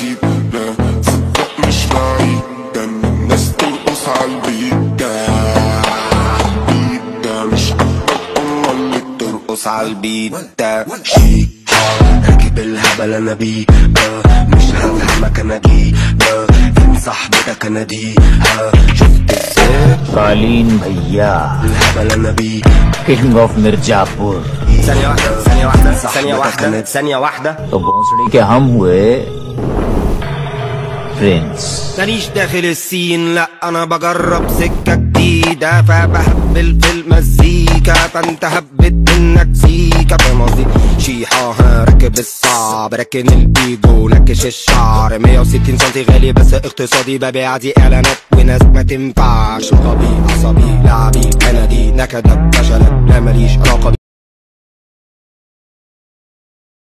كئيب، لا صدق مش لعيب، ده الناس ترقص عالبيت ده. البيت ده مش عاجبك امال اللي بترقص عالبيت ده. شيك راكب الهبل انا بيه، مش هفهمك انا جي، فين صاحبتك انا دي، شفت ازاي कालीन भैया الهبل انا بيه. King of Mirzapur. ثانية واحدة ثانية واحدة ثانية واحدة ثانية واحدة، तो भोसड़ी के हम हुए प्रिंस। ماليش داخل السين، لا انا بجرب سكة جديدة، فبهبل في المزيكا فانت هبت منك سيكا، فاهم قصدي؟ شيحة راكب الصعب، راكن البيجو نكش الشعر، 160 سنتي غالي بس اقتصادي، ببيع دي اعلانات وناس ما تنفعش، غبي عصبي لعبي كندي نكدك فشلك، لا ماليش علاقة.